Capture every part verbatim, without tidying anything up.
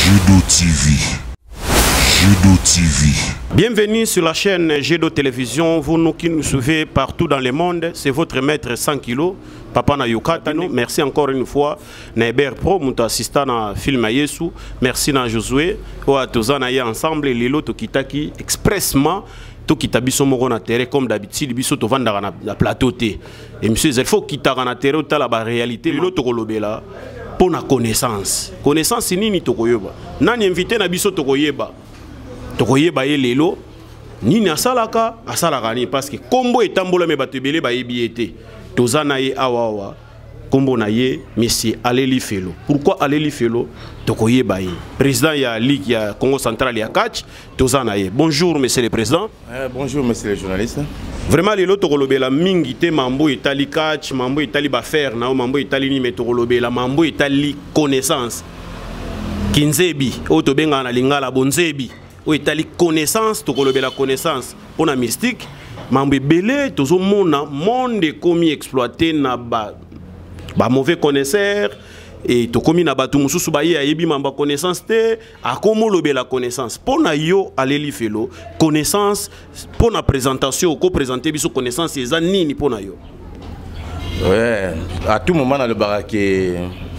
Judo T V. Judo T V. Bienvenue sur la chaîne Judo Télévision. Vous nous qui nous suivez partout dans le monde, c'est votre maître cent kilos, Papa na Yokatano. Merci encore une fois. Neber Pro, mon assistant na film Yesu. Merci na Josué. Oa tozana ya ensemble lelo tokitaki expressement. Tokita biso moko na terre comme d'habitude biso to vanda na, na plateau te. Et monsieur il faut kitaka na terre ta la ba réalité lelo tokolobela pour na connaissance. Connaissance nini tokoyeba. Nani invité na biso tokoyeba. Tokoyeba ye lelo nini asalaka asalaka ni parce que kombo etambola me batebele ba yebiete. Tozana ye awawa. Kombo na ye monsieur Aleli Felo. Pourquoi Aleli Felo? Tokoyeba ye. Président ya Ligue ya Congo Central ya Catch, tozana ye. Bonjour monsieur le président. Euh, bonjour monsieur le journaliste. Vraiment les loto kolobela mingi te mambo etali catch, mambo etali ba faire na mambo etali ni metolobela, mambo etali connaissance. Kinzebi, o to benga na lingala bonzebi. O etali connaissance, to kolobela connaissance. Pona mystique, mambo belé tozo mona monde komi exploité na ba ba mauvais connaisseur. Et to komi na batu mususu ba ye ayebi mamba connaissance te akomo lobe la connaissance pona yo Aleli Felo connaissance pona présentation ko présenter biso connaissance eza nini pona yo. Ouais, à tout moment dans le baraque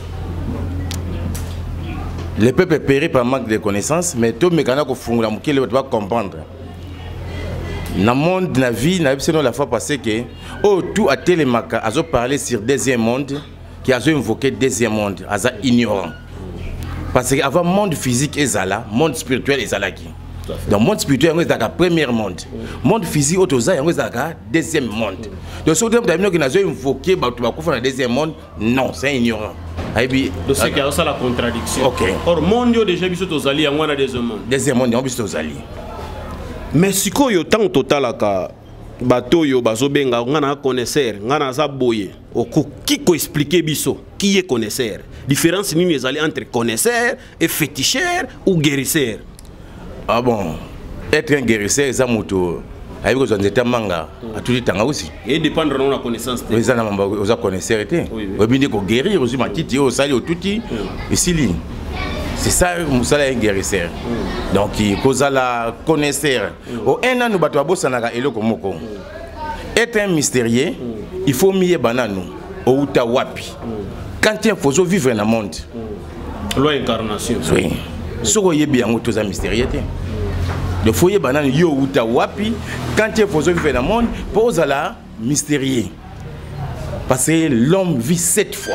le peuple périt par manque de connaissances, mais tout mécanique ko fungula mukele doit comprendre. Dans le monde de la vie, na biso la fois passée que oh tout a télémaka azo parler sur deuxième monde qui a invoqué deuxième monde, aza ignorant. Parce qu'avant monde physique et zala, monde spirituel et zala qui. Donc monde spirituel est le premier monde. Monde physique est le deuxième monde. Donc si vous avez invoqué le deuxième monde, non, c'est ignorant. Donc c'est qu'il y a ça la contradiction. Ok. Or monde yo déjà biso tozali yango na deuxième monde. Deuxième monde on biso tozali. Mais si ko yo tant total aka bato yo bazobenga ngana connaisseur ngana za boye okoki ko expliquer biso qui est connaisseur. Différence nini ezali entre connaisseur et féticheur ou guérisseur. Ah bon, être un guérisseur c'est moto avec besoin de manga à tout temps aussi. Et dépendre de la connaissance. Mais ça n'a pas connaisseur était. On bien ko guérir aussi matiti au sali au tuti ici li. C'est ça musala un guérisseur. Donc il cause la connaisseur. Au un an nous bato bosana eloko moko. Être un mystérieux, il faut mieux banano au uta wapi. Quand il faut vivre dans le monde. Loi incarnation. Oui. Soko yebi yango toza mystérieux te. Le foyer banane yo uta wapi quand il faut vivre dans le monde pose la mystérieux. Parce que l'homme vit sept fois.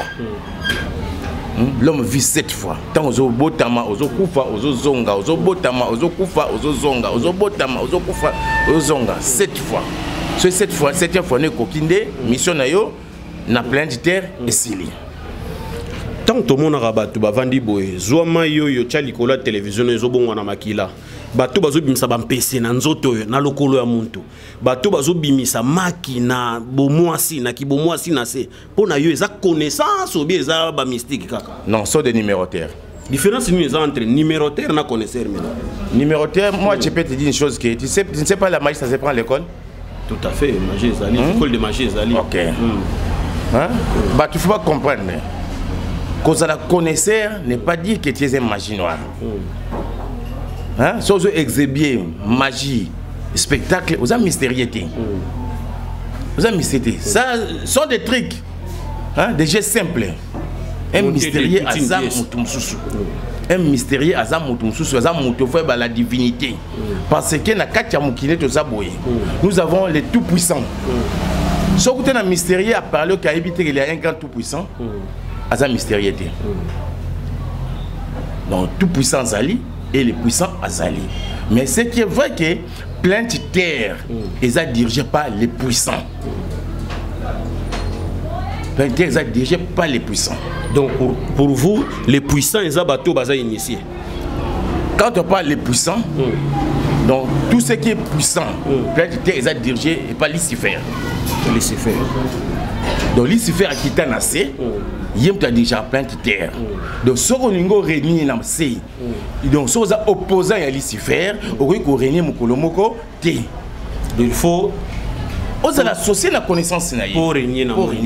L'homme vit sept fois. Tant ozo botama, ozo kufa, ozo zonga, ozo botama, ozo kufa, ozo zonga, ozo botama, ozo kufa, ozo zonga. Sept fois. Ce sept fois, septième fois, ne kokinde, mission na yo, na planète Terre et Sili. Tant que mon arabatou bavandi boye, zoama yo yo tchali kola télévision ezo bongo na makila. Bato bazo bimisa ba mpese na nzoto na lokolo ya muntu. Bato bazo bimisa maki na bomwasi na kibomwasi na se. Pona yo eza connaissance ou bien eza ba mystique kaka. Non, sont des numérotaires. Différence ni entre numérotaire na connaisseur maintenant. Numérotaire, moi je peux te dire une chose que tu sais, tu ne sais pas la magie ça se prend à l'école. Tout à fait, magie Zali, hmm? École de magie Zali. OK. Hmm. Hein? Hmm. Bah tu faut pas comprendre. Cause la connaisseur n'est pas dire que tu es un magie noire. Hmm. Hein? Si vous exhibez magie, spectacle, vous avez mystérieux. Vous avez mystérieux. Ça sont des trucs, hein? Des gestes simples. Un mystérieux Azam Moutoumsoussou. Un mystérieux Azam Moutoumsoussou. Azam Moutoufoué la divinité. Parce que na Katia Moukine Tozaboye, nous avons les tout-puissants. Si vous avez un mystérieux à parler au Caraïbe, il y a un grand tout-puissant. Azam mystérieux. Donc tout-puissant Zali. Et les puissants Azali. Mais ce qui est vrai que planète Terre est dirigée par les puissants. Planète Terre est dirigée par les puissants. Donc pour, pour vous, les puissants ils ont été initiés. Quand on parle des puissants, mm. donc tout ce qui est puissant, mm. planète Terre est dirigée par Lucifer. Lucifer. Donc Lucifer a quitté la C. Il y a déjà plein de terre. Donc, si on a réuni dans C, donc si on a opposé à Lucifer, on a réuni Mokolomoko T. Il faut. On a associé la connaissance pour régner dans le monde.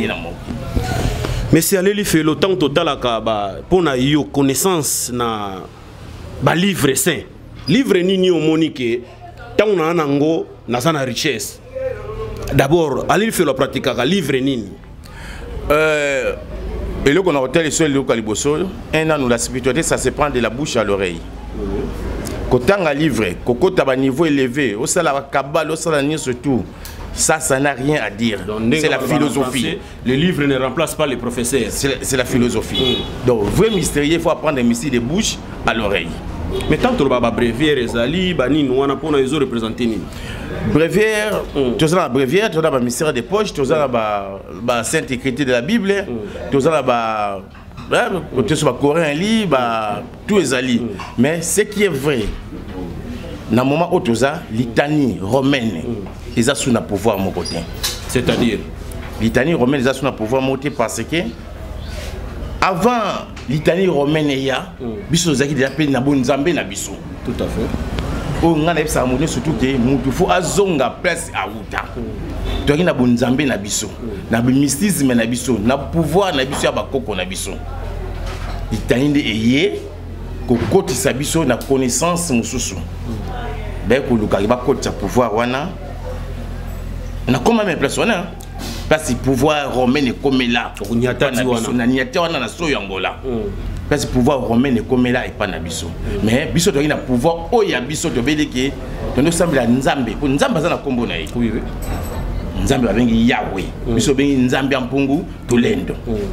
Mais si Aleli Felo tant total pour na yo connaissance na ba livre saint livre nini omonike tant na nango na sana richesse d'abord allez faire la pratique à livre nini euh et le qu'on a hôtel sur le Caliboso un an où la spiritualité ça se prend de la bouche à l'oreille quand on a livre coco taba niveau élevé au sala kabal au sala ni surtout ça ça n'a rien à dire c'est la philosophie le livre ne remplace pas les professeurs c'est la philosophie mm. Donc vrai mystérieux il faut apprendre des mystères de bouche à l'oreille. Mais tant que le bréviaire ezali bani nous pour nous représenter ni bréviaire tu as la bréviaire tu as la mystère des poches tu as la ba sainte écriture de la Bible tu as la ba tu as le Coran li ba tout ezali mais ce qui est vrai dans le moment où tu as litanie romaine ils ont sous le pouvoir mon côté c'est-à-dire litanie romaine ils ont sous le pouvoir mon côté parce que avant litanie romaine ya biso zaki de appelé na bonzambe na biso tout à fait o ngana epsa mo surtout que mutu fo azonga place a uta to na bonzambe na biso na mysticisme na biso na pouvoir na biso ya bakoko na biso litanie de eye ko kotisa biso na connaissance mususu ben ko luka ba kotisa pouvoir wana na comment même place wana parce que pouvoir romain est comme là na niata wana na so yangola parce que pouvoir romain est comme là et pas na biso mais biso to ina pouvoir o ya biso to beleke to no sambela nzambe ko nzamba za na kombo na ye oui oui nzambe ba bengi Yahweh biso bengi nzambe ampungu tolendo.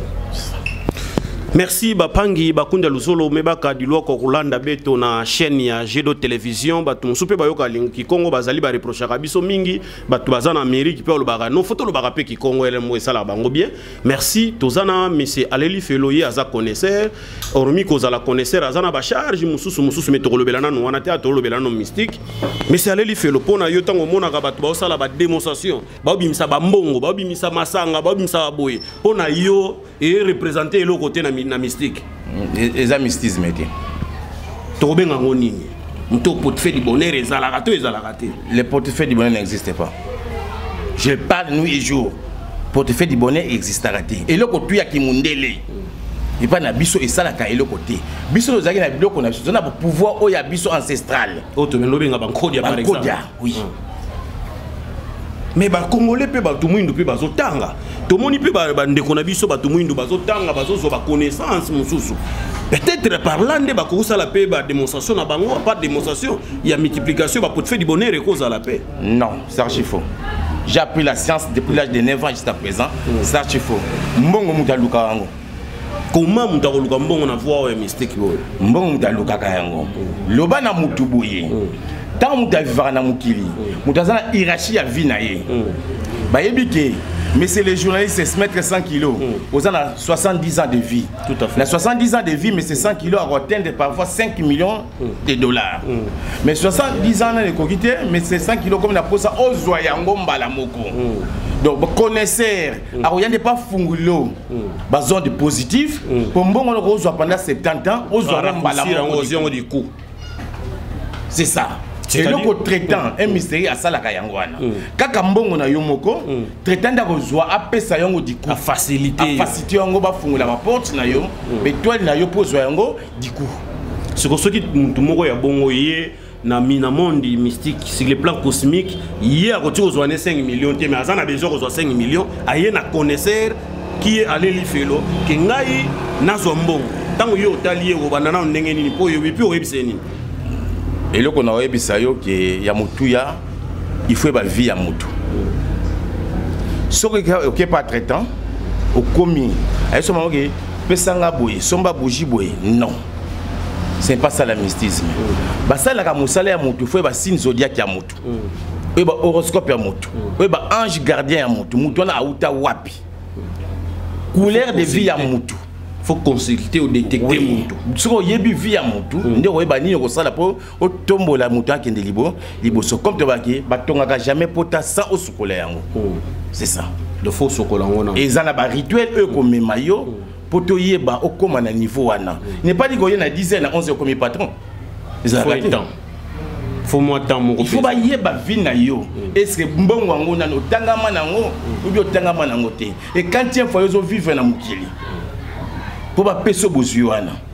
Merci bapangi bakunda luzolo mebaka diloko kulanda beto na chaîne ya Jedo Télévision batu musupe bayoka linki Kongo bazali ba reprochaka biso mingi batu bazana Amérique pe olobaka no photo lobaka pe ki Kongo ele mo esala bango bien. Merci tozana monsieur Aleli Feloye aza connaisseur hormis koza la connaisseur azana ba charge mususu mususu metolobelana no wana te atolobelana no mystique monsieur Aleli Felo pona yo tango mona ka batu ba osala ba démonstration ba obimisa ba mbongo ba obimisa masanga ba obimisa boye pona yo et représenter le côté na na mystique les mysticisme était tobenga ngoni mto portefeuille du bonheur ezalaka to ezalaka te le portefeuille du bonheur n'existe pas je parle nuit et jour portefeuille du bonheur existera te et le côté ya kimundele et pas na biso et salaka et le côté biso zaki na biloko na biso na pouvoir o ya biso ancestral o to melobenga bankodia par exemple oui mais ba congolais pe ba tumuindu pe bazotanga tomoni pe ba ndeko na biso ba tumuindu bazotanga bazozo ba connaissance mususu peut-être parlant de ba ko sala pe ba démonstration na bango pas démonstration il y a multiplication ba portefeuille du bonheur et cause à la paix non c'est archi faux j'ai appris la science depuis l'âge de neuf ans jusqu'à présent c'est archi faux mbongo mutaluka yango comment mutaluka mbongo na voix mystique boy mbongo mutaluka yango loba na mutubuye tant que tu as vu mukili mutazana hiérarchie ya vie na ye ba yebike mais c'est les journalistes se mettre cent kilos aux ans soixante-dix ans de vie tout à fait la soixante-dix ans de vie mais c'est cent kilos à atteindre parfois cinq millions de dollars mais soixante-dix ans de coquité mais c'est cent kilos comme la posa ozwa yango mbala moko donc connaisseur a rien de pas fungulo ba zone de positif pour mbongo on ozwa pendant soixante-dix ans ozwa mbala moko du coup c'est ça. Et le traitant un mystère à salaka yangwana kaka mbongo na yo moko traitant da kozwa apesa yango diku a faciliter a faciliter yango ba fungula ba porte na yo mais toi na yo pozwa yango diku ce que soki mutu moko ya bongo ye na mina monde mystique sur le plan cosmique ye a koti kozwa ne cinq millions te mais azana besoin kozwa cinq millions aye na connaisseur qui est allé li felo ke ngai nazo mbongo tango yo talié ko bandana ndenge nini po yo bipi o yebiseni. Et là qu'on a eu bisayo que ya mutu ya il faut ba vie ya mutu so que OK pas traitant au commis ay so ma que pesanga boye somba bougie boye non c'est pas ça la mystisme ba ça la ka musala ya mutu faut ba signe zodiaque ya mutu et ba horoscope ya mutu et ba ange gardien ya mutu mutu na auta wapi couleur de vie ya mutu faut consulter ou détecter mutu soko yebi vie ya mutu nde ko yeba nini ko sala po o tombola mutu akende libo libo so comme to baki batongaka jamais pota sans o sokola yango c'est ça de faux sokola ngona et ça na ba rituel e ko memayo poto yeba o koma na niveau wana n'est pas dit ko yena dix heures na onze heures comme patron ça va temps faut moi temps mon il faut ba yeba vie na yo est-ce que mbongo ngo na no tangama nango ou bien tangama nango te et quand il faut yo vivre na mukili pour pas peso bozuana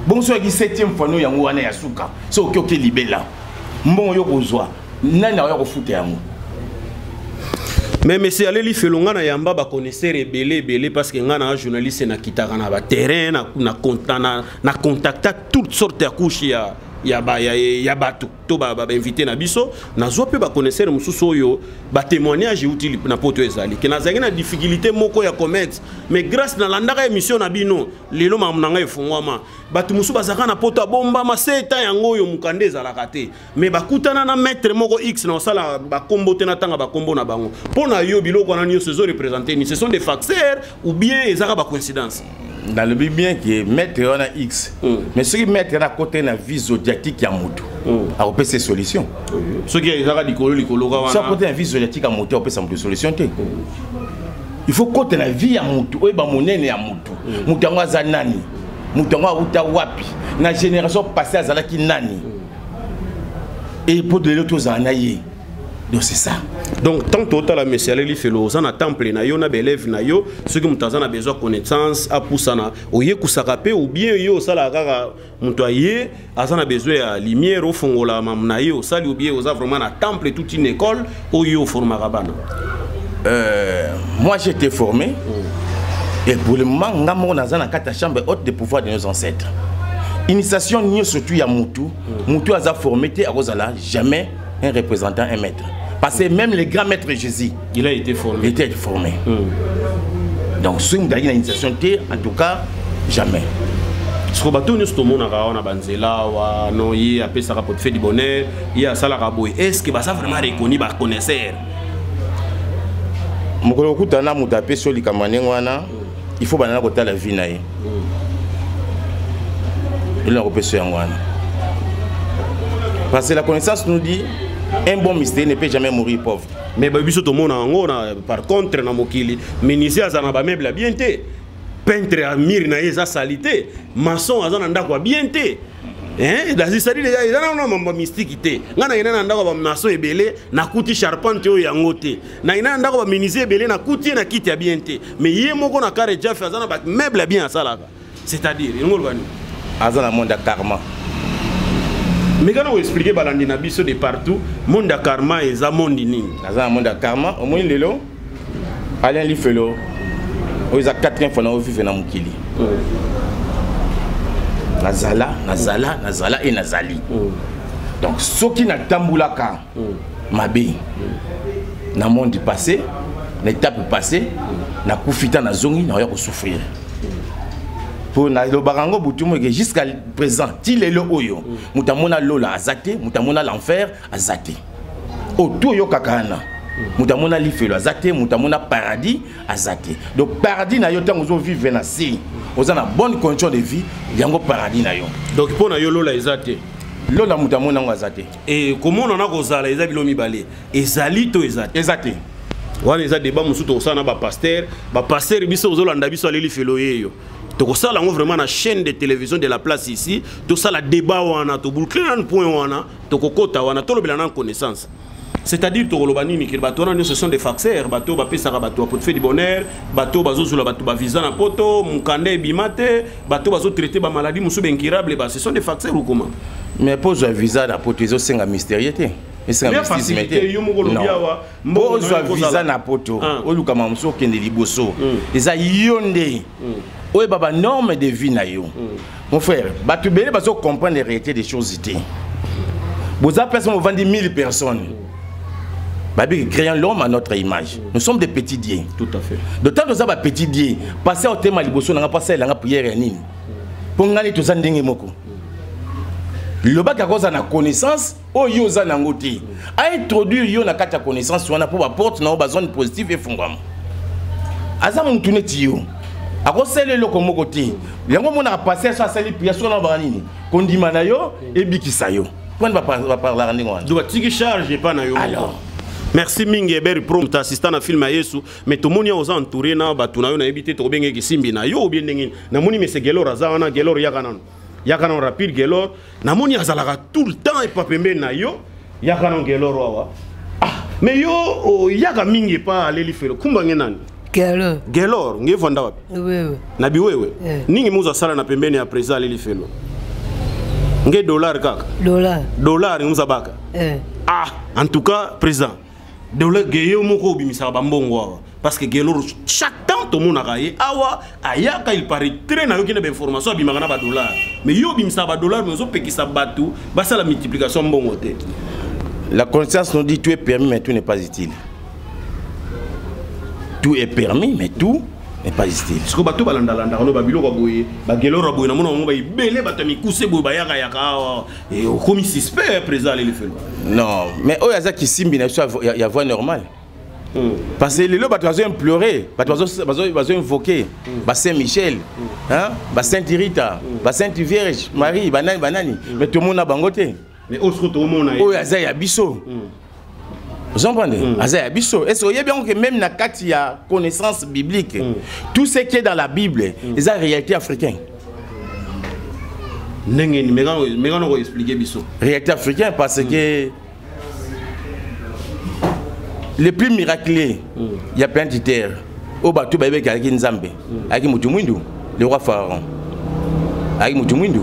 bonso ki septième fois no yango wana ya suka so ki oke libela mbongo yo kozwa nani na yo ko futa yango. Mais monsieur Aleli Felonga na yamba ba connaisseur ebele ebele parce que nga na journaliste na kitaka na ba terrain na na contacta na contacta toutes sortes de couches ya ya ba ya ya bato to ba ba invité na biso na zo pe ba connaisseur mususu oyo ba témoignage utile na poto ezali ke na zangi na difficulté moko ya commerce mais grâce na landaka émission na bino lelo mamnanga efungwama bato mususu bazaka na poto bomba maseta yango oyo mukande ezalaka te mais bakutana na maître moko X na osala ba kombo te na tanga ba kombo na bango pona yo biloko na nyoso zo représenter ni ce sont des facteurs ou bien ezaka ba coïncidence. Dans le bien qui est mettre on a X mm. mais ce qui mettre à côté na vie zodiatique ya moto mm. a opé ces solutions ce qui est ça dikolo likolo ka wana ça côté na vie zodiatique ya moto opé ça solution te il faut côté na vie ya moto oyo ba monene ya moto moto ngo za nani moto ngo uta wapi na génération passée azala ki nani et pour de l'autre za naye. Donc c'est ça. Donc tant que la monsieur Aleli Felo on a temple na yo na belève na yo ceux qui mutazana besoin connaissance a poussana oye kusakape ou bien yo sala kaka mutoyer azana besoin ya lumière au fongola mamna yo sali ou bien oza vraiment na temple toute une école ou yo formera bana. Euh moi j'étais formé mm. et pour le moment ngamo nazana kata chambre haute de pouvoir de nos ancêtres. Initiation ni surtout ya mutu mm. mutu aza formé te akozala jamais un représentant un maître. Parce que même le grand maître Jésus, il a été formé. Il était formé. Mm. Donc, si vous avez une initiation, en tout cas, jamais. Ce que vous avez dit, c'est non, il y a ça pour faire du bonheur, il y a ça la raboui. Est-ce que ça vraiment reconnu par connaisseur? Il faut que la vie naïe. Il a repêché en wana. Parce que la connaissance nous dit un bon mystère ne peut jamais mourir pauvre. Mais par contre, na mokili, menuisier azana ba meuble bien té, peintre a mir na eza salité, maçon azana ndako bien té. Hein, dans ça dit les gens na mamba mystique té. Ngana ina ndako ba maçon ebele na kuti charpente o yango té. Na ina ndako ba menuisier ebele na kuti na kiti ya bien té. Mais yé moko na kare Jeff azana ba meuble bien salaka. C'est-à-dire, ngolo bani azana monde karma. Mais quand vous expliquez balandi na biso de partout, monde karma et za monde nini. Azana monde karma, au moins lelo. Alain li felo. Oza quatrième fois na vivre na mukili. Nazala, nazala, nazala et nazali. Donc ce qui na tambulaka mabe na monde passé, l'étape passée, na kufita na zongi na ya ko souffrir. Pour na lo barango butumo que jusqu'à présent il est le oyo mutamona lola azate mutamona l'enfer azate autour yo kakana mutamona lifelo azate mutamona paradis azate donc paradis na yo tango zo vivre na si oza na bonne condition de vie yango paradis na yo donc pour na yo lola ezate lola mutamona ngo azate et comment on a kozala eza bilomi balé ezali to ezate ezate wana eza débat musuto osana ba pasteur ba pasteur biso ozolanda biso aleli felo yeyo. Donc ça, on vraiment la chaîne de télévision de la place ici. Tout ça, la débat wana, tout boucler un point wana, tout kokota wana, tout le bilan en connaissance. C'est-à-dire que le banini qui bateau ce sont des facteurs, bateau ba pesa bateau pour faire du bonheur, bateau bazo sur la bateau ba visa na poto, mukande bimate, bateau bazo traiter ba maladie musu incurable, ce sont des facteurs ou comment? Mais pour un visa na poto ils ont cinq mystérieuté. Mais c'est un facilité. Non. Pour un visa na poto, oluka mamso kende liboso. Les a yonde. Oui, baba norme de vie na yo. Mon frère, bah tu belé bazo comprendre les réalités des choses ici. Vous avez personne vendu mille personnes. Babi créant l'homme à notre image. Nous sommes des petits dieux. Tout à fait. D'autant que ça va petit dieu. Passer au thème liboso n'a pas passé la prière et nini. Pour ngani tout ça ndenge moko. Le bac à cause de la connaissance, oh yo za nangote. A introduire yo na kata connaissance, on a pour apporter na zone positive et fondam. Azam mutuneti yo. A cause le comme côté. Yango mona passer ça sali piaso na banini. Kondima na yo et bikisa yo. Quand va parler ndenge wana. Doit tiki charge pas na yo. Alors merci mingi Eberi Pro muta assistant na film Yesu mais to moni oza entouré na batu na yo na ebité to benge kisimbi na yo bien ndenge na moni mese gelor azana gelor yakana yakana rapide gelor na moni azalaka tout le temps et pas pembe na yo yakana gelor wa ah mais yo oh, yaka mingi pa aleli felo kumba ngenani gelor gelor ngevanda wapi wewe na biwewe yeah. Ningi muza sala na pembeni ya presa aleli felo Nge dollar kaka. Dollar. Dollar nguzabaka. Eh. Ah, en tout cas, président. Dollar geyo moko bimisa bambongo parce que gelo chaque temps tout monde a raillé awa ayaka il paraît très na yokina information bimaka na ba dollar. Mais yo bimisa ba dollar mais zo pekisa batu, ba ça la multiplication mbongo te. La conscience nous dit tout est permis mais tout n'est pas utile. Tout est permis mais tout n'est pas utile. Ce que bato balanda landa no babilo ko boye, ba gelo rabo na mona ngo ba ibele bato mikuse boye ba yaka yaka et au comme suspect président le fait. Non, mais oh yaza qui simbi na il y a voix normale. Parce que les lots bato ont pleuré, bato ont invoqué, ba Saint-Michel, hein, ba Sainte-Rita, ba Sainte Vierge, Marie, banani banani, mais tout le monde a bangoté. Mais autre tout le monde a. Oh yaza ya biso. Vous comprenez? Aza biso. Est-ce qu'il y a bien que même na kati ya connaissance biblique, tout ce qui est dans la Bible, c'est la réalité africaine. Nengi mais mais on va expliquer biso. Réalité africaine parce que le plus miraculeux, il y a plein de terres. Au bateau, il y a des Nzambe, avec Mutumwindu, le roi Pharaon. Avec Mutumwindu.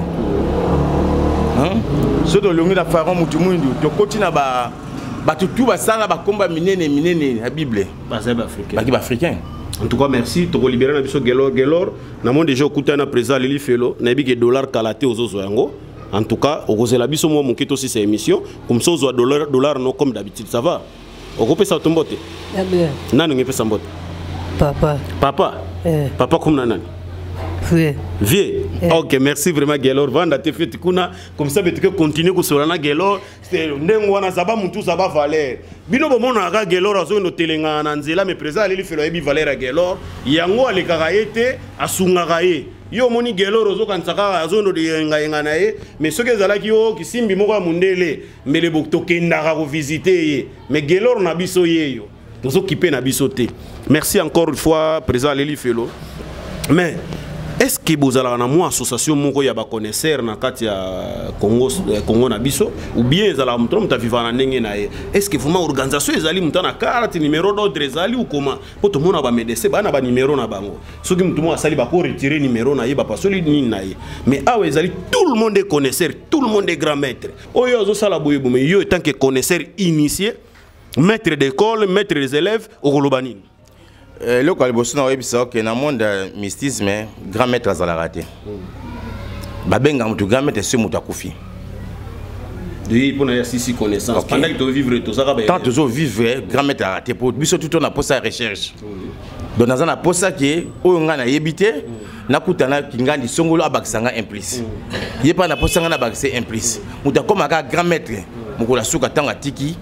Ce dont le roi Pharaon Mutumwindu, tu continues à battre tout ça, à combat minene minene la Bible. Africain. Africain. En tout cas, merci. Tu as libéré Nabiso Gelor Gelor. Nous avons déjà écouté un président Lili Felo. Nous avons des dollars calatés aux Ozoyango. En tout cas, au Rosé Labiso, moi, mon kit aussi, c'est émission. Comme ça, aux dollars, dollars, non, comme d'habitude. Ça va? On peut ça tomber. Nani on peut ça Papa. Papa. Eh. Papa comme nani. Vieux. Vieux. Eh. Ok, merci vraiment Gelor. Vanda te fait kuna comme ça tu peux continuer ko solana Gelor. C'est ndengo wana saba mutu saba valeur. Bino bomona ka Gelor azo no telenga na nzela mais présent ali felo yebi valeur à Gelor. Yango ale karaete asunga kaye. Yo moni Gelor ozo kansaka azo no de nga nga na ye mais ce que zalaki yo kisimbi moko ya mundele mais le bokto kendaka ko visiter mais Gelor na biso yeyo. Tozo kipe na biso te. Merci encore une fois président Lili Felo. Mais est-ce que vous avez une association qui a connaisseur dans le Congo, Congo na biso ou bien vous avez vivre na ndenge na ye? Est-ce que vraiment organisation ezali muta na carte numéro d'ordre ezali ou comment? Pour tout le monde ba médecin ba na ba numéro na bango. Ceux qui mutu mo asali ba ko retirer numéro na ye ba pasoli ni na ye. Mais awa ezali tout le monde est connaisseur, tout le monde est grand maître. Oyo zo sala boye boye yo tant que connaisseur initié, maître d'école, maître des élèves au Kolobani. Le Kalbosuna webisa que dans le monde mystisme grand maître à la raté. Babenga mutu grand maître c'est mutu akufi. Oui pour na sisi connaissance pendant que tu vivre tout ça ba. Tant toujours vivre grand maître à raté pour biso tout on a posé recherche. Donc dans un posa qui oyo nga na yebité nakutana kingandi songolo abakisanga implice. Yepa na posanga na bakise implice. Mutu comme aka grand maître mukola suka tanga tiki.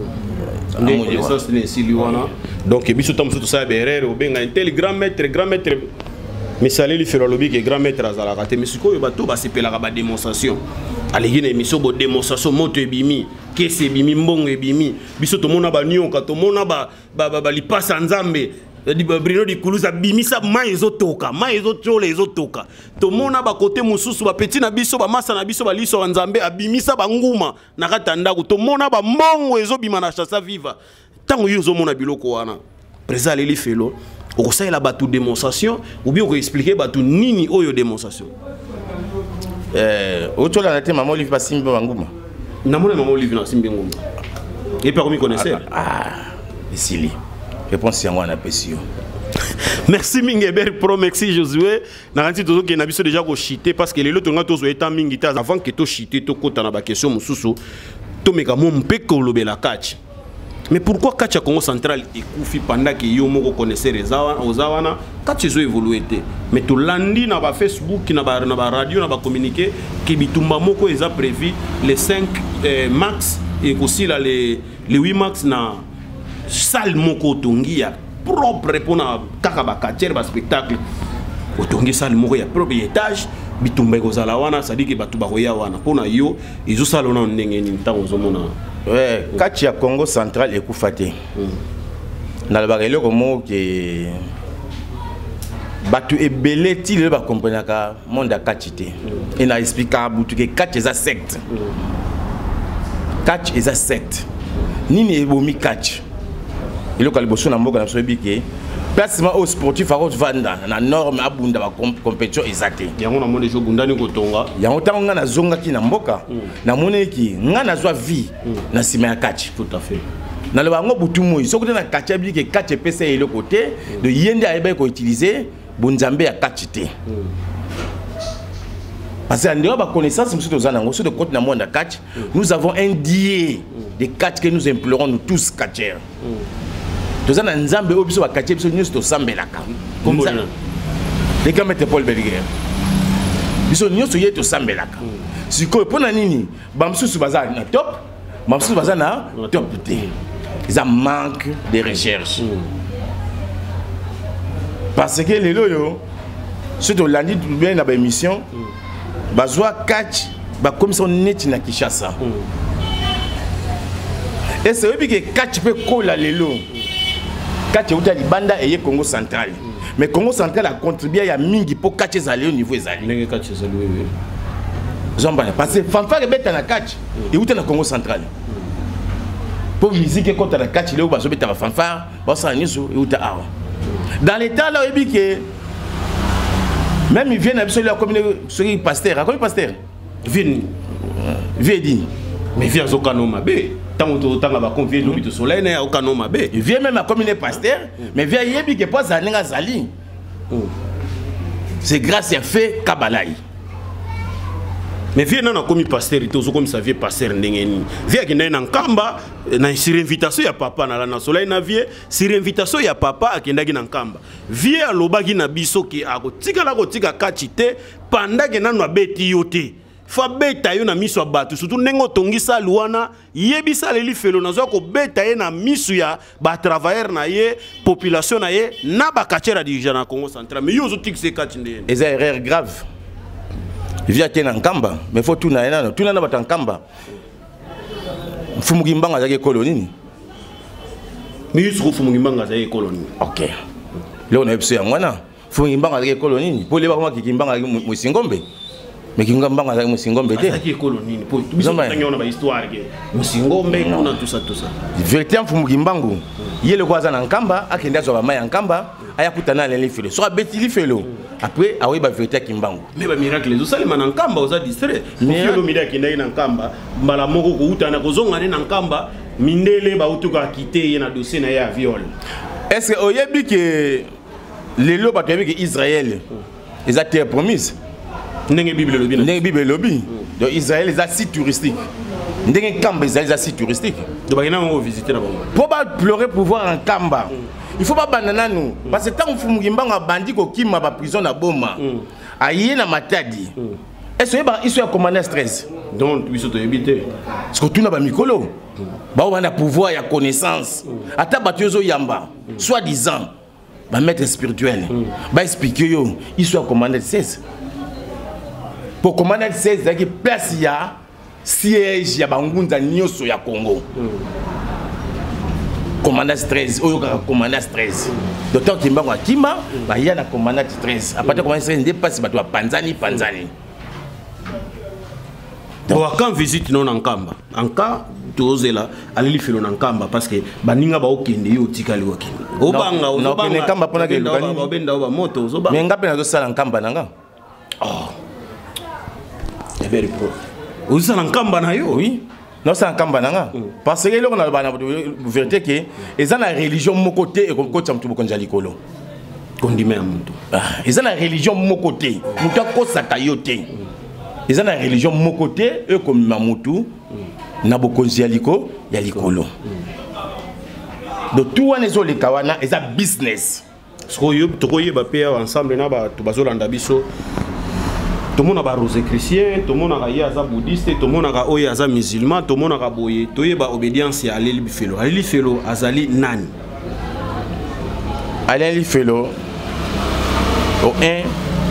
Donc, il y a tout ça, un tel grand maître, grand maître, mais ça lui fait le lobby que grand maître a la raté. Mais ce qu'il y a tout, c'est la démonstration. Allez, il y a une émission de démonstration, moto et bimi, qu'est-ce bimi, mbong et bimi, biso to mona ba nyon, quand to mona ba ba li passe en Zambé. Bruno di Kuluza bimisa ma ezotoka ma ezotola ezotoka to mona ba côté mususu ba petit na biso ba masa na biso ba liso nzambe abimisa ba nguma na katanda ko to mona ba mbongo ezobima na chassa viva tango yozo mona biloko wana président Lili Felo o ko la batu démonstration ou bien ko expliquer batu nini oyo démonstration euh otola na te maman livre pasimba nguma na mona maman livre na simba nguma et pas comme connaisseur ah ici réponse yango na pesio. Merci Mingeber Pro, merci Josué. Na ranti tozo ke na biso déjà ko chiter parce que les autres nga tozo étant mingita avant que to chiter to kota na ba question mususu to meka mo mpeko lobela catch. Mais pourquoi catch à Congo central ekufi pendant que yo moko connaisseur ezawa ozawana catch zo évolué té mais to landi na ba Facebook na ba na ba radio na ba communiquer que bitumba moko eza prévu les cinq eh, max et aussi là les les huit max na salle moko tongia propre pour na kaka ba katiere ba spectacle otongi salle moko ya propre étage bitumba kozala wana sadiki batu ba koya wana pona yo izo salona ndenge ni ntango zomona ouais kati ya Congo central ekufate na la barelo komo ke batu ebele ti le ba comprendre ka monde akatite et na expliquer butu ke kati za secte kati za secte nini ebomi kati. Et le Kalboso na mboka na sobi ke placement au sportif à vanda na norme abunda ba compétition exacte yango na monde jo bundani ko tonga yango tango nga na zonga ki na mboka na moneki nga na zwa vie na sima ya catch tout à fait na le bango butu moyi soki na catch bi ke catch P C le côté de yende ayeba ko utiliser bunzambe ya catch te parce que en ba connaissance monsieur tozana ngo sur de côté na monde catch nous avons un dieu de catch que nous implorons nous tous catcheurs tous en Nzambe obiso ba catcher biso nyusto sambelaka comme ça les gars mettent Paul Bellier biso nyusto yeto sambelaka siko pona nini bamsusu baza na top bamsusu baza na top te ils ont manque de recherche parce que les loyo surtout lundi bien na ba émission bazwa catch ba comme ça net na Kinshasa et c'est oui que catch peut coller lelo catch uta libanda et Congo central mais Congo central a contribué à mingi pour catch zali au niveau zali ndenge catch zali oui zomba parce que fanfare beta na catch et uta na Congo central pour musique contre la catch le bazo beta fanfare ba ça niso et uta awa dans l'état là oui que même il vient absolument comme celui pasteur comme pasteur vient vedi mais vient zokano mabe tant que tant va convier l'obit soleil na okano mabe il vient même comme il pasteur mais vient yebi que pas zanenga zali c'est grâce à fait kabalai mais vient na comme pasteur ito comme ça vient pasteur ndengeni vient ki na nkamba na sur invitation ya papa na na soleil na vie sur invitation ya papa akendaki na nkamba vient alobaki na biso ki akotika la kotika kachite pendant que nanu abeti yote fa beta yo na miso ya batu surtout nengo tongisa luana yebisa leli felo nazo ko beta ye na miso ya ba travailleur na ye population na ye na ba kachera dirigent na Congo central mais yo zo tikse kachinde et c'est erreur grave il vient tena nkamba mais faut tout na ena tout na ba nkamba fumuki mbanga za colonie mais yusu fumuki mbanga za colonie OK leo na episode ya mwana fumuki mbanga za colonie pour les ba kama kikimbanga musingombe mais qui ngamba ngala musingombe te qui colonie pour biso tangona ba histoire ke musingombe kuna tout ça tout ça vérité mfumu kimbangu yele kwaza na nkamba akenda zo ba maya nkamba aya kutana na lifelo so abeti lifelo après awe ba vérité kimbangu mais ba miracle zo sali na nkamba oza distrait lifelo mida kinda na nkamba mbala moko ko utana ko zonga na nkamba mindele ba utuka quitter na dossier na ya viol est-ce que oyebi que lelo ba toyebi que Israël les a terre promise ndenge bible lobi ndenge bible lobi donc Israël les a sites touristiques ndenge kamba Israël les a sites touristiques donc ba on visiter na bango pour pas pleurer pour voir en kamba il faut pas banana nous parce que tant fumu mbanga bandi ko kima ba prison na boma aye na matadi est-ce que ba iso ya commandant stress donc biso to éviter parce que tout na ba mikolo ba on a pouvoir ya connaissance ata batuzo yamba soit disant ba maître spirituel ba expliquer yo iso ya commandant seize pour commandant seize qui place ya siège ya bangunza nyoso ya Congo commandant treize oyo ka commandant treize docteur Kimbango Kima ba ya na commandant treize à partir commandant treize dépasse bato ya panzani panzani donc quand visite non en Kamba en cas tozela alili felo na nkamba parce que baninga ba okende yo tikali okende obanga obanga nkamba pona ke lukani obenda oba moto ozobanga mais ngape na zo sala nkamba nanga oh very pro uza na nkamba na yo oui non c'est nkamba nanga parce que loko na bana vérité que eza na religion moko te e ko tsa mtu bokonja likolo kondime ya mtu eza na religion moko te mutu akosaka yo te eza na religion moko te e ko mamutu na bokonzi ya liko ya likolo donc tout wana ezo leka wana eza business so yo tokoyeba pe ensemble na ba to bazolanda biso tout le monde a rosé chrétien, tout le monde a yaza bouddhiste, tout le monde a oye aza musulman, tout le monde a boye, tout le monde a obédience à Aleli Felo. Aleli Felo azali nani. Aleli Felo au un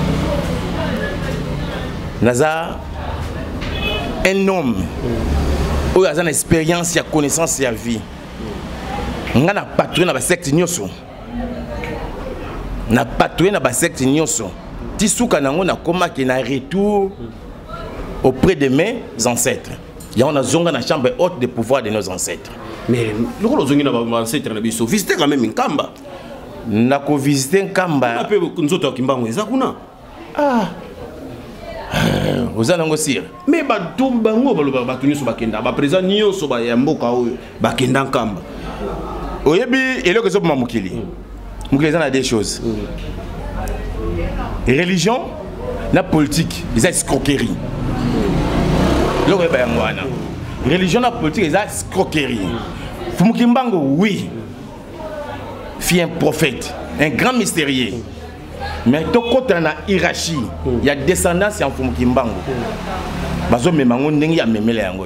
naza un homme où a une expérience, ya connaissance, ya vie. Nga na patrouille na ba secte nyoso. Na patrouille na ba secte nyoso. Tisuka nango na koma ki na retour auprès de mes ancêtres. Ya on a zonga na chambre haute de pouvoir de nos ancêtres. Mais le rôle zongi na ba ancêtres na biso visiter quand même Nkamba. nako visiter Nkamba. Pe nzoto ya Kimbangu eza kuna. Ah. Oza nango sire. Mais bato bango baloba bato nyonso bakenda ba président nyonso ba ya mboka oyo bakenda Nkamba. Oyebi eloko zo poma mokili. Mokili eza na deux choses. Religion na politique, eza escroquerie. Loko ba yango wana. Religion na politique eza escroquerie. Fumukimbango oui. Fut un prophète, un grand mystérieux. Mais to kota na hiérarchie, il y a descendance en Fumukimbango. Bazo memango ndenge ya memela yango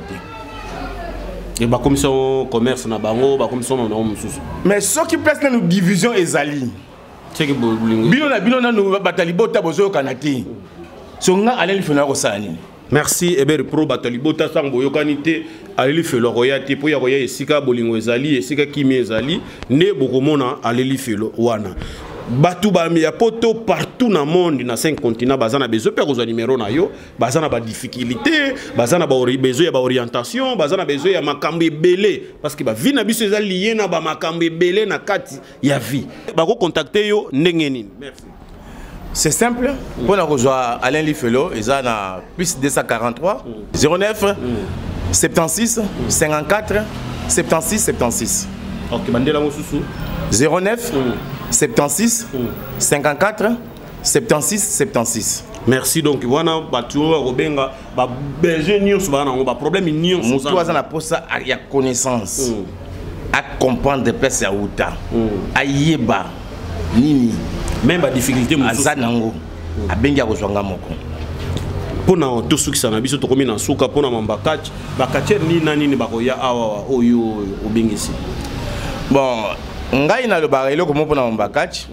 te. Et ba commission commerce na bango, ba commission na mususu. Mais ce qui place na nous division ezali. C'est que bolingo. Bino na bino na nous batalibota bozo kanati. So nga aleli fona ko sani. Merci Eber Pro batalibota sango yokanite aleli felo royati po ya roya esika bolingo ezali esika kimi ezali ne bokomona aleli felo wana. Batu ba mi poto partout dans le monde dans cinq continents bazana besoin pe ko numéro na yo bazana ba difficulté bazana ba besoin ya ba orientation bazana besoin ya makambo belé parce que ba vie na biso eza lié na ba makambo belé na kati ya vie ba ko contacter yo ndenge nini. Merci. C'est simple pour nous rejoindre Alain Lifelo ils ont na plus deux cent quarante-trois zéro neuf soixante-seize cinquante-quatre soixante-seize soixante-seize. OK bandela mosusu zéro neuf soixante-seize cinquante-quatre soixante-seize soixante-seize. Merci donc wana batu robenga ba berger nyonso bana ngo ba problème nyonso ça mutu na posa ya connaissance à comprendre place ya uta ayeba nini même ba difficulté mususu azanango abengi ya kozwanga moko pona to sukisa na biso to komi na suka pona mambakach bakacher ni nani ni bakoya awa oyo obengisi. Bon ngai na le barelo comme pona mambakach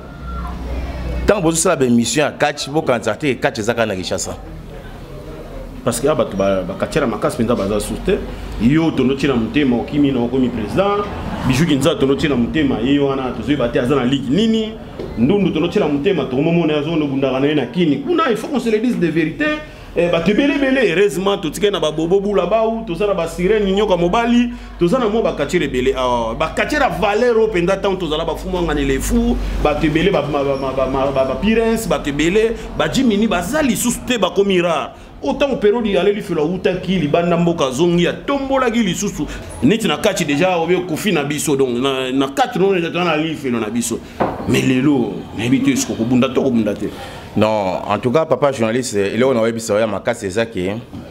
tant que vous avez une mission à catch vous candidater et catch ezaka na Kinshasa parce que abatu ba kachera makasi penza baza souté yo tono tina mutema okimi na okomi président biju kinza tono tina mutema yo wana tozo bate azana ligue nini ndundu tono tina mutema to momona yazo bundaka na na kini kuna il faut qu'on se le dise de vérité eh ba tebele bele heureusement to tika na ba bobo bula baou to sana ba sirene nyoka mobali to sana mo ba kachera bele ah ba kachera valero penda tant to zala ba fumo ngani le fou ba tebele ba ba ba pirens ba tebele ba jimini ba zali souté ba komira autant au période y aller lui faire la route qui li banda mboka zongi ya tombola gi li susu neti na kati déjà obio kofi na biso donc na na quatre non na li fait na biso mais lelo na habité ce ko bunda to ko bunda te. Non en tout cas papa journaliste il est on a biso ya makasi ezaki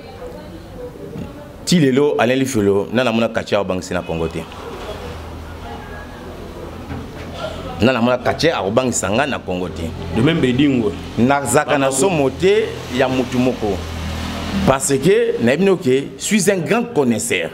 ti lelo Alain Lifelo na na mona kacha bank sina Congo te na na mona kacha a bank sanga na Congo te de même bedingo na zaka na somote ya mutu moko. Parce que je suis un grand connaisseur.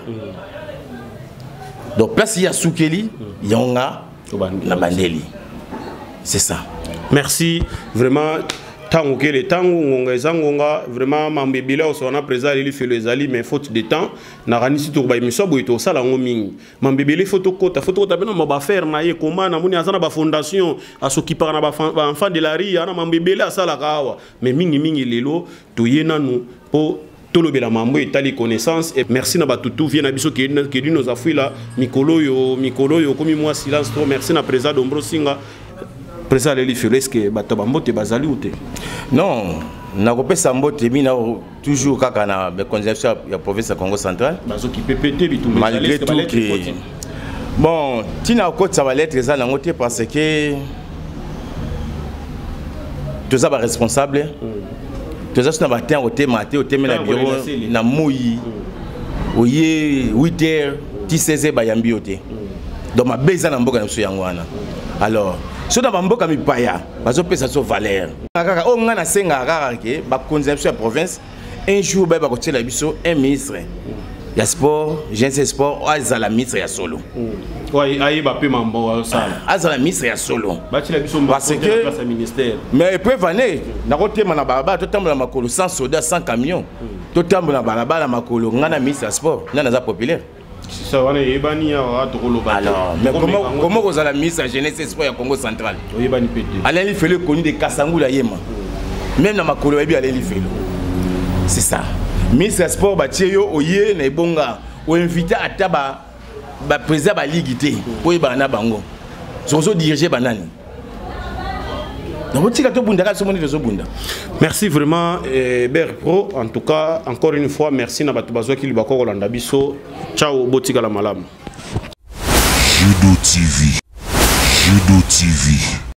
Donc, place il y a Soukeli, il y a Bandeli. C'est ça. Merci. Vraiment, tant que le temps où on vraiment mambébila au son présent il fait les ali mais faute de temps na ranisi to ba émission boito sala ngomingi mambébélé photo kota photo kota bena ba faire na ye comment na muni azana ba fondation asokipa na ba enfant de la rue ana mambébélé asala kawa mais mingi mingi lelo to yena nous pour tolobela mambo etali connaissance et merci na batutu vient na biso qui qui dit nos afouila mikolo yo mikolo yo comme moi silence trop merci na président Dombro Singa président Leli Fileske bataba mbote bazali ute. Non, na kopesa mbote mina toujours kaka na be conception ya province ya Congo central. Bazo ki P P T bitumbe malgré tout que bon, tina ko ça va lettre ça na ngote parce que tous ça ba responsable. Tous ça na ba temps au thème au thème na bureau na moyi. Oye huit heures seize ba yambi ote. Donc ma beza na mboka na so yangwana. Alors so na bamboka mipaya bazo pesa so valeur kaka o ngana senga kaka ke ba conception ya province un jour ba ba kotela biso un ministre ya sport jeunesse sport azala ministre ya solo ouais ayi ba pe mambo sala azala ministre ya solo ba tila biso parce que place ministère mais peut vaner na kotema na barabara to tambola makolo sans soda sans camion to tambola na barabara makolo ngana ministre ya sport nana za populaire. Ça va ne ebani ya to koloba. Alors, mais comment comment vous allez ministre la jeunesse sport ya Congo central? Oyebani pété. Alain Lifelo connu de Kasangula yema. Même na makolo ebi Alain Lifelo. C'est ça. Ministre sport ba tieyo oye na ebonga o invité à taba ba président ba ligue té. Oyeba na bango. Zozo diriger banani. Merci vraiment, Hébert Pro. En tout cas, encore une fois, merci na batu bazwa ki libako Rolanda biso. Ciao, botika la malam. Judo T V. Judo T V.